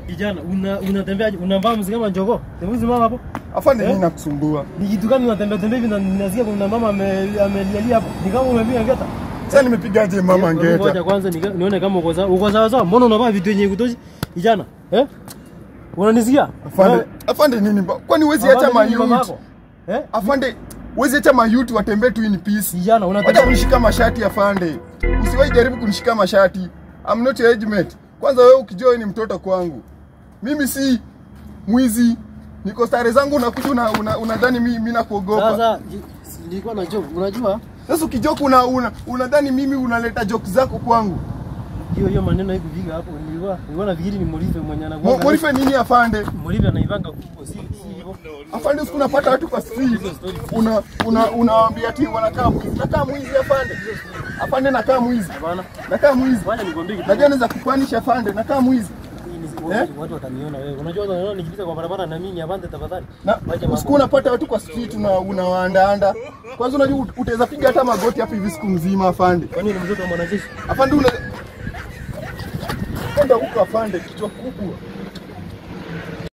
Kijana, unatembea unavaa mzee kama njogoo. Hebu mama hapo. Afande nini nakusumbua? Ni kitu gani unatembea hivi na nasikia kuna mama amelialia hapo. Ni kama umepiga ngeta. Sasa nimepigaje mama ngeta? Ngoja kwanza nione kama uko sawa. Uko sawa? Mbona unavaa vitu yenye kutoshi? Kijana, unanisikia? Afande nini? Kwani huwezi acha mayouth? Afande, huwezi acha mayouth watembee tu in peace. Kijana, unataka kunishika mashati afande. Usiwahi jaribu kunishika mashati. I'm not your age mate. Kwanza wewe ukijua ni mtoto kwangu. Mimi si mwizi. Niko stare zangu unakuja unadhani mimi nakuogopa. Sasa nilikuwa na joke, unajua? Sasa ukijoke unadhani mimi unaleta joke zako kwangu. Hiyo maneno hivi viga hapo nilikuwa nafikiri ni Molive mwenye anakuwa. Molive nini afande? Molive anaivanga huko si hivyo. Afande usiku unapata watu kwa street. Unawaambia ati wanakaa mwizi. Nakaa mwizi afande. Afande nakaa mwizi. Hapana. Nakaa mwizi. Wacha nikwambie kitu. Najua naweza kukuanisha afande, nakaa mwizi. Watu wataniona wewe. Unajua wanaona nikipita kwa barabara na mimi avande tafadhali. Usiku unapata watu kwa street unawaandaanda. Kwanza unajua utaweza piga hata magoti hapa hivi siku mzima afande. Kwani ni mtoto wa mwanajeshi? Afande kwenda huko afande kichwa kubwa.